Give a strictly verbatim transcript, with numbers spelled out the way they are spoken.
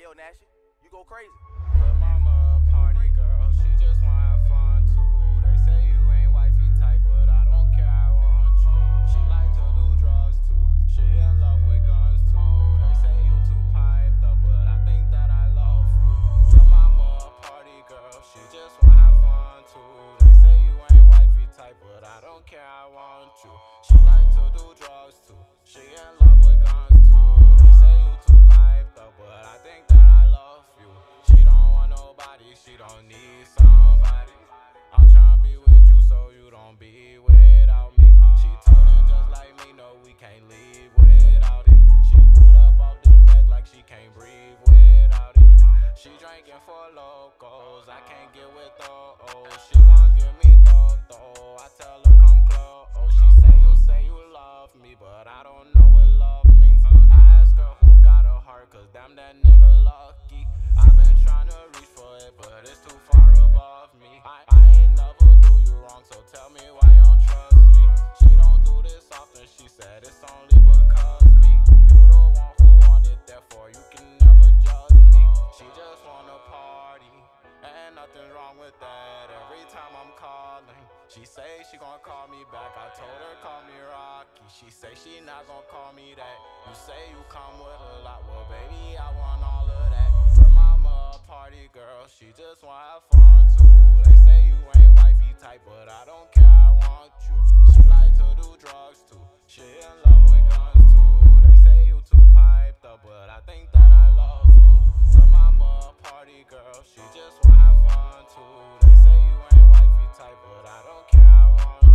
hell, Nashy. You go crazy. Lil' mama a party girl, she just wanna have fun too. They say you ain't wifey type, but I don't care, I want you. She like to do drugs too, she in love with guns too. They say you too piped up, but I think that I love you. Lil' mama a party girl, she just wanna have fun too. They say you ain't wifey type, but I don't care, I want you. She like to do drugs too, she in love with guns too. They say you too piped up, but I think that I love you. She don't want nobody, she don't need somebody. I'm tryna be with you so you don't be without me. She told him just like me, no, we can't leave without it. She boot up off the meds like she can't breathe without it. She drinking for locals, I can't get with those. She wanna give me though, I tell her come close. She say you say you love me, but I don't know what love means. I ask her who got a heart, cause damn that nigga lucky. I've been trying to reach for it, but it's too far above me. I, I ain't never do you wrong, so tell me why you don't trust me. She don't do this often, she said it's only because me. You the one who want it, therefore you can never judge me. She just wanna party, and nothing's wrong with that. Every time I'm calling, she say she gon' call me back. I told her call me Rocky, she say she not gon' call me that. You say you come with a lot, well baby I want all of that. Her mama a party girl, she just wanna have fun too. They say you ain't wifey type, but I don't care, I want you. She like to do drugs too, she in love with guns too. They say you too piped up, but I think that I love you. Her mama a party girl, she just wanna have fun too. They say you ain't wifey type, but I don't care, I want you.